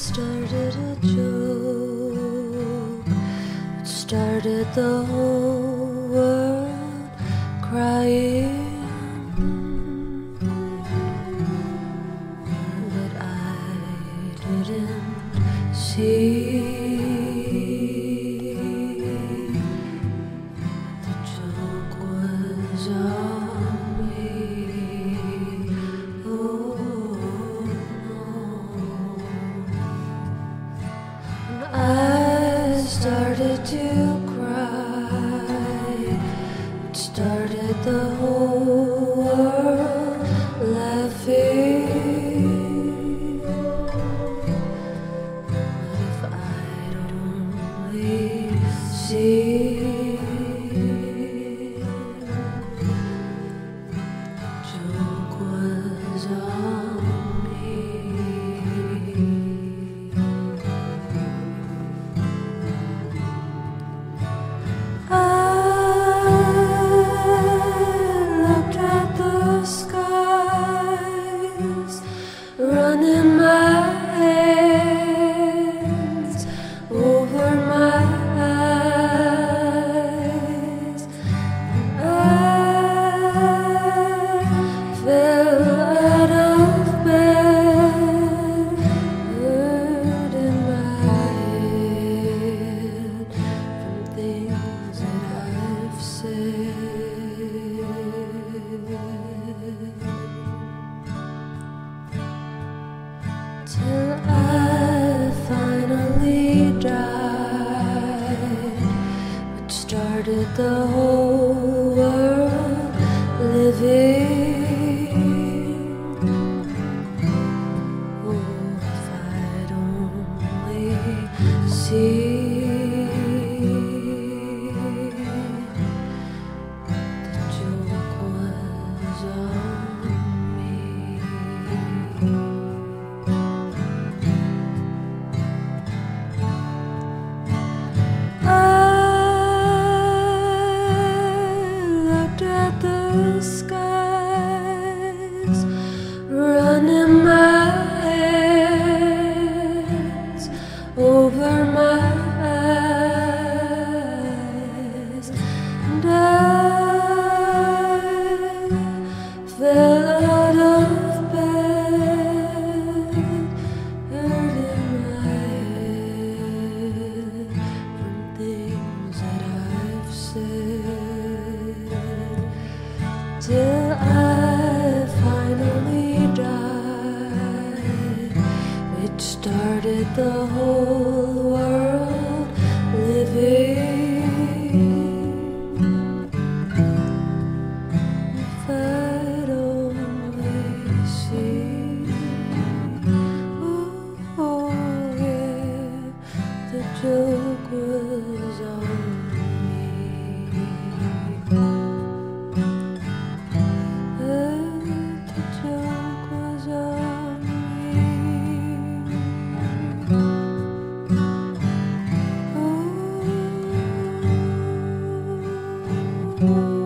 started a joke. It started the whole world crying. But I didn't see the joke was on me. Oh no. And I started to cry. It started the whole world laughing. See, joke was on me. I looked at the skies, running my hands over my till I finally died, which started the whole world living. Oh, if I'd only see the joke was on me. The skies, running my hands over my eyes, and I fell out of bed, hurting my head from things that I've said. Till I finally died, which started the whole world living. If I'd only seen, oh yeah, the joke was on me. Oh.